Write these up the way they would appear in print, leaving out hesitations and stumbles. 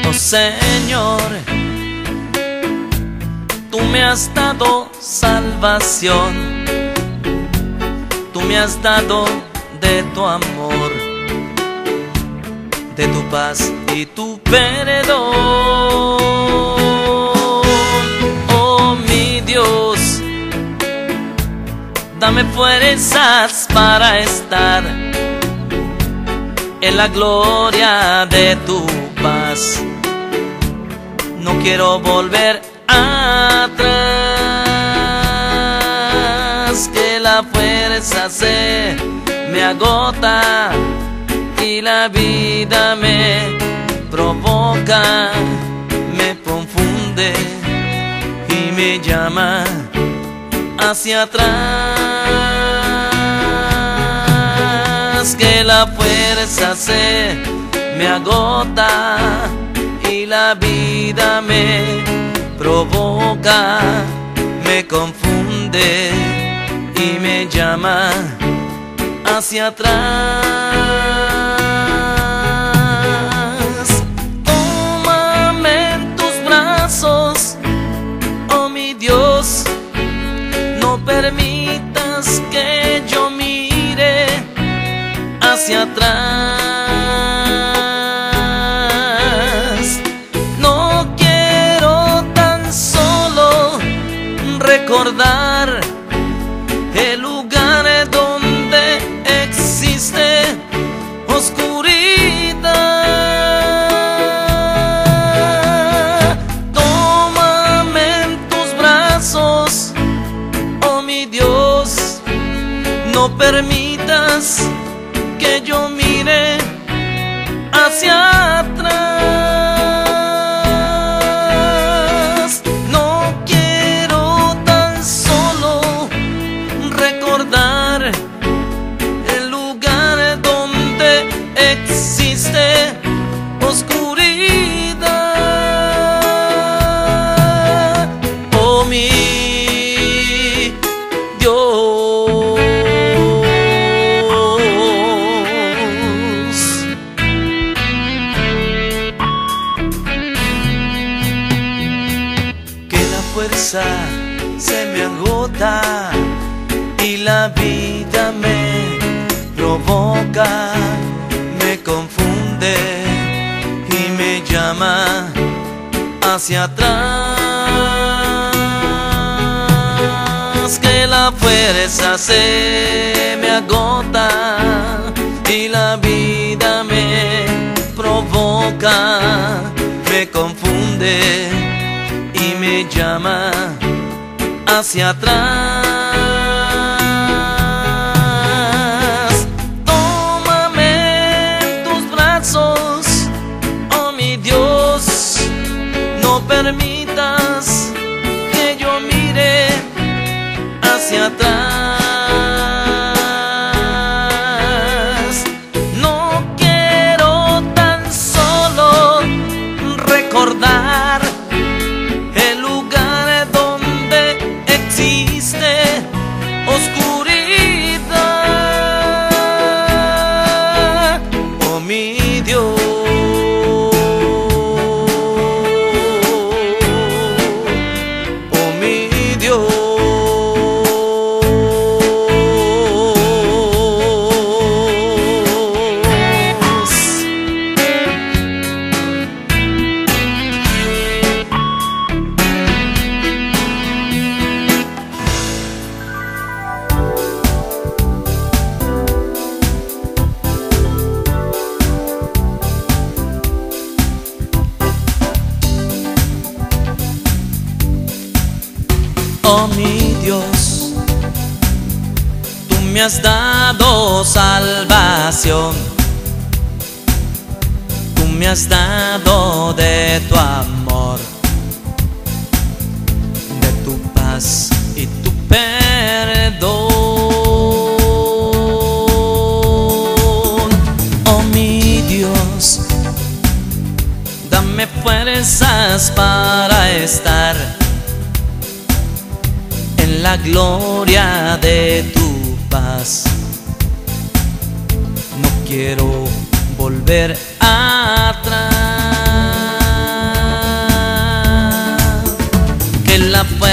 Oh Señor, tú me has dado salvación, tú me has dado de tu amor, de tu paz y tu perdón. Oh mi Dios, dame fuerzas para estar en la gloria de tu paz. No quiero volver atrás, que la fuerza se me agota y la vida me provoca, me confunde y me llama hacia atrás, que la fuerza se me agota y la vida me provoca, me confunde y me llama hacia atrás. Tómame en tus brazos, oh mi Dios, no permitas que yo mire hacia atrás. No quiero tan solo recordar el lugar donde existe oscuridad. Tómame en tus brazos, oh mi Dios, no permitas que yo mire hacia atrás. No quiero tan solo recordar el lugar donde existe oscuridad. Oh mi Dios, que la fuerza se me agota y la vida me provoca, me confunde y me llama hacia atrás, que la fuerza se me agota y la vida me provoca, me confunde y me llama hacia atrás. Tómame en tus brazos, oh mi Dios, no permitas que yo mire hacia atrás. No quiero tan solo recordar el lugar donde existe oscuridad. Oh mi Dios, oh mi Dios. Oh mi Dios, tú me has dado salvación, tú me has dado de tu amor, de tu paz y tu perdón. Oh mi Dios, dame fuerzas para estar en la gloria de tu paz. No quiero volver atrás.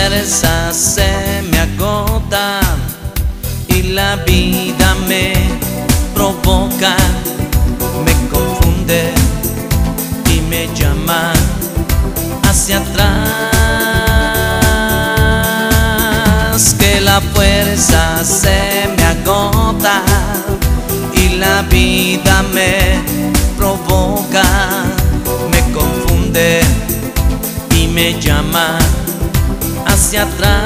fuerzas se me agotan y la vida me provoca, me confunde y me llama hacia atrás. Que la fuerza se me agota y la vida me provoca, me confunde y me llama hacia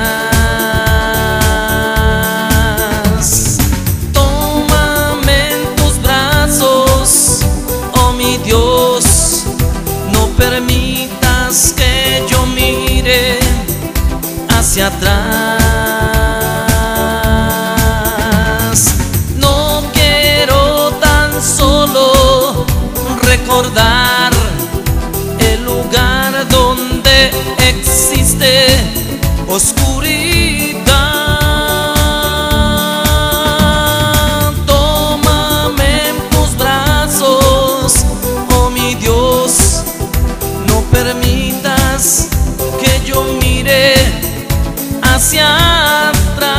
atrás. Tómame en tus brazos, oh mi Dios, no permitas que yo mire hacia atrás. No quiero tan solo recordar el lugar donde existe oscuridad. Tómame en tus brazos, oh mi Dios, no permitas que yo mire hacia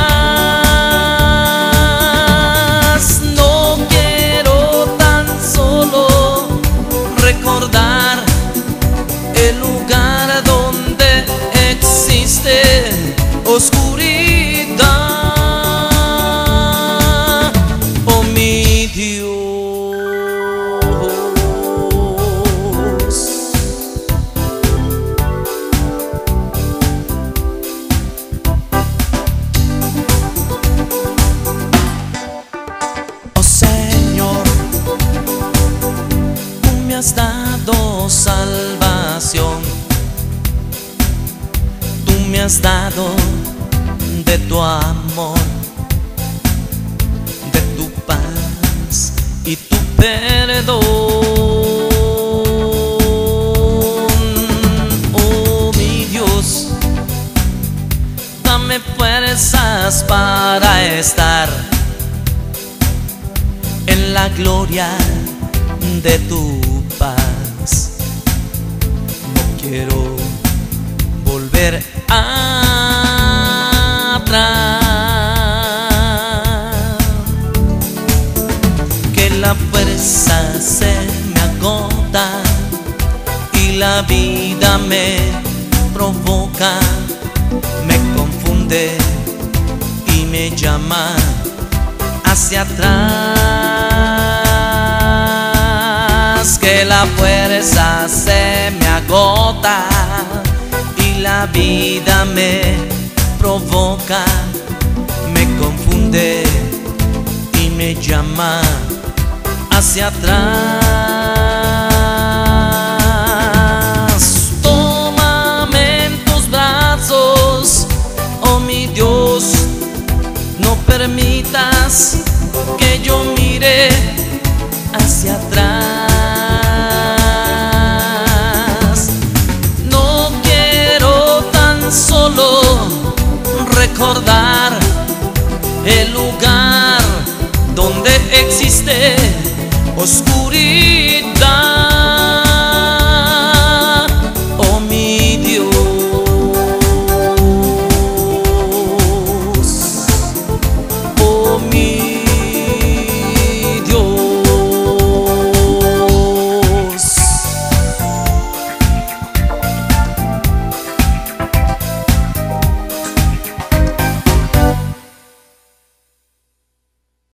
atrás. No quiero tan solo recordar el lugar donde existe oscuridad, oh mi Dios. Oh Señor, tú me has dado salvación, tú me has dado de tu amor, de tu paz y tu perdón. Oh mi Dios, dame fuerzas para estar en la gloria de tu paz. No quiero volver atrás. Que la fuerza se me agota y la vida me provoca, me confunde y me llama hacia atrás. Que la fuerza se me agota y la vida me provoca, me confunde y me llama hacia atrás. Tómame en tus brazos, oh mi Dios, no permitas que yo mire hacia atrás. No quiero tan solo recordar el lugar donde existe oscuridad.